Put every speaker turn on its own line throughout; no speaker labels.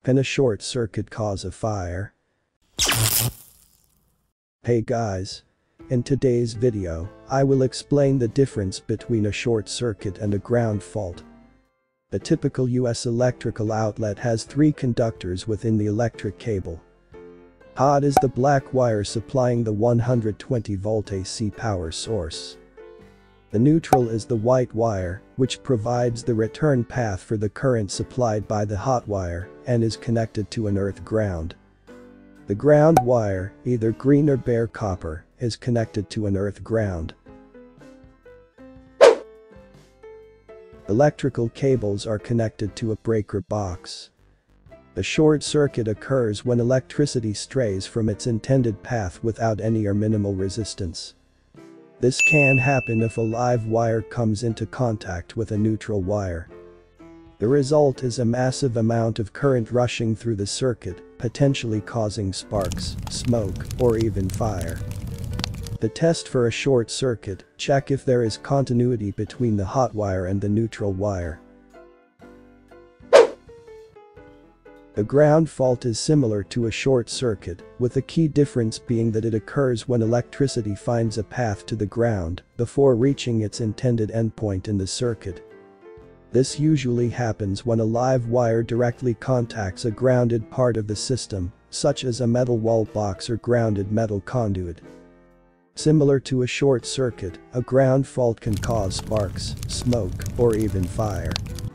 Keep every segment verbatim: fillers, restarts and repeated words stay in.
Can a short circuit cause a fire? Hey guys. In today's video, I will explain the difference between a short circuit and a ground fault. A typical U S electrical outlet has three conductors within the electric cable. Hot is the black wire supplying the one hundred twenty volt A C power source. The neutral is the white wire, which provides the return path for the current supplied by the hot wire and is connected to an earth ground. The ground wire, either green or bare copper, is connected to an earth ground. Electrical cables are connected to a breaker box. A short circuit occurs when electricity strays from its intended path without any or minimal resistance. This can happen if a live wire comes into contact with a neutral wire. The result is a massive amount of current rushing through the circuit, potentially causing sparks, smoke, or even fire. The test for a short circuit: check if there is continuity between the hot wire and the neutral wire. The ground fault is similar to a short circuit, with the key difference being that it occurs when electricity finds a path to the ground before reaching its intended endpoint in the circuit. This usually happens when a live wire directly contacts a grounded part of the system, such as a metal wall box or grounded metal conduit. Similar to a short circuit, a ground fault can cause sparks, smoke, or even fire.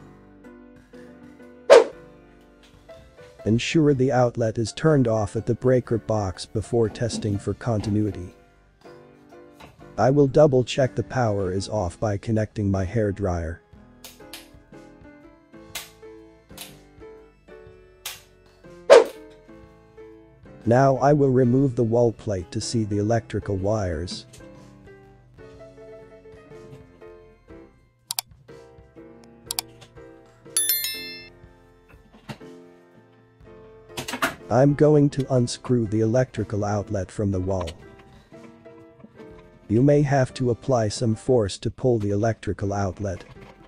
Ensure the outlet is turned off at the breaker box before testing for continuity. I will double check the power is off by connecting my hairdryer. Now I will remove the wall plate to see the electrical wires. I'm going to unscrew the electrical outlet from the wall. You may have to apply some force to pull the electrical outlet.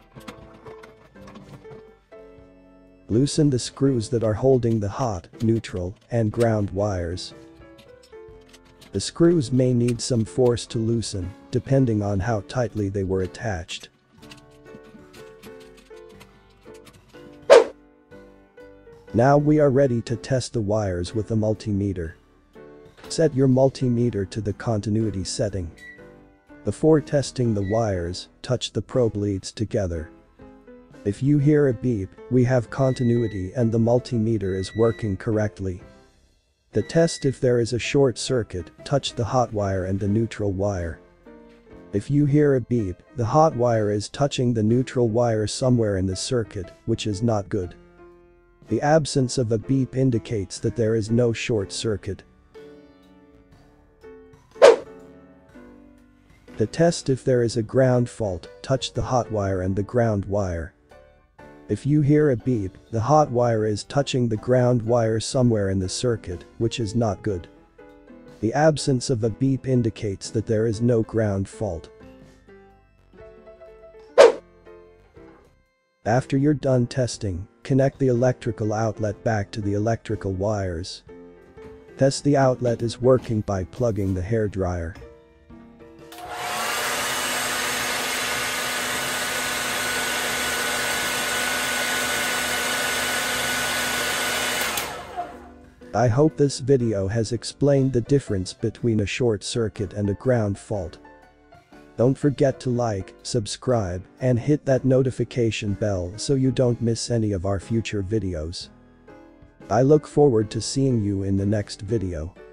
Loosen the screws that are holding the hot, neutral, and ground wires. The screws may need some force to loosen, depending on how tightly they were attached. Now we are ready to test the wires with a multimeter. Set your multimeter to the continuity setting. Before testing the wires, touch the probe leads together. If you hear a beep, we have continuity and the multimeter is working correctly. To test if there is a short circuit, touch the hot wire and the neutral wire. If you hear a beep, the hot wire is touching the neutral wire somewhere in the circuit, which is not good. The absence of a beep indicates that there is no short circuit. To test if there is a ground fault, touch the hot wire and the ground wire. If you hear a beep, the hot wire is touching the ground wire somewhere in the circuit, which is not good. The absence of a beep indicates that there is no ground fault. After you're done testing, connect the electrical outlet back to the electrical wires. Test the outlet is working by plugging the hairdryer. I hope this video has explained the difference between a short circuit and a ground fault. Don't forget to like, subscribe, and hit that notification bell so you don't miss any of our future videos. I look forward to seeing you in the next video.